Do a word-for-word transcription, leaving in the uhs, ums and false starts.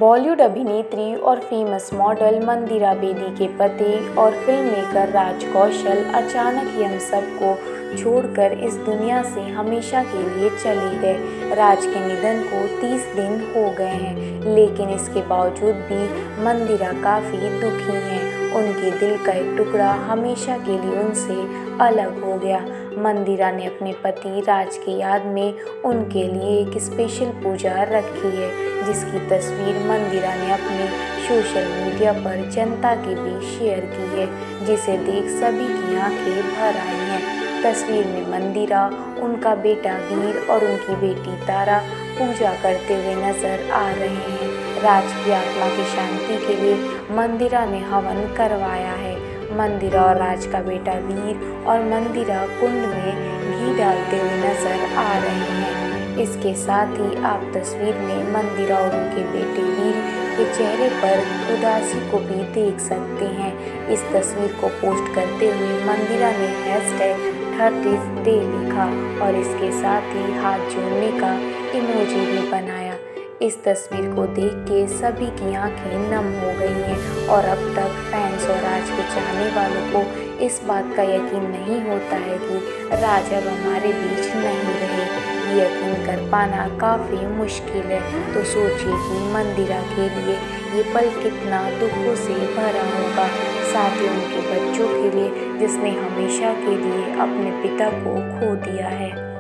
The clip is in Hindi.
बॉलीवुड अभिनेत्री और फेमस मॉडल मंदिरा बेदी के पति और फिल्म मेकर राज कौशल अचानक ही हम सबको छोड़कर इस दुनिया से हमेशा के लिए चले गए। राज के निधन को तीस दिन हो गए हैं, लेकिन इसके बावजूद भी मंदिरा काफ़ी दुखी हैं। उनके दिल का एक टुकड़ा हमेशा के लिए उनसे अलग हो गया। मंदिरा ने अपने पति राज की याद में उनके लिए एक स्पेशल पूजा रखी है, जिसकी तस्वीर मंदिरा ने अपने सोशल मीडिया पर जनता के बीच शेयर की है, जिसे देख सभी की आंखें भर आई हैं। तस्वीर में मंदिरा, उनका बेटा वीर और उनकी बेटी तारा पूजा करते हुए नजर आ रहे हैं। राज की आत्मा की शांति के लिए मंदिरा ने हवन करवाया है। मंदिरा और राज का बेटा वीर और मंदिरा कुंड में घी डालते हुए नजर आ रहे हैं। इसके साथ ही आप तस्वीर में मंदिरा और उनके बेटे वीर के चेहरे पर उदासी को भी देख सकते हैं। इस तस्वीर को पोस्ट करते हुए मंदिरा ने हैशटैग थर्टीथ डे लिखा और इसके साथ ही हाथ जोड़ने का इमोजी भी बनाया। इस तस्वीर को देख के सभी की आंखें नम हो गई हैं और अब तक फैंस और राज के चाहने वालों को इस बात का यकीन नहीं होता है कि राज अब हमारे बीच नहीं रहे। ये यकीन कर पाना काफ़ी मुश्किल है। तो सोचिए कि मंदिरा के लिए ये पल कितना दुखों से भरा होगा, साथ ही उनके बच्चों के लिए जिसने हमेशा के लिए अपने पिता को खो दिया है।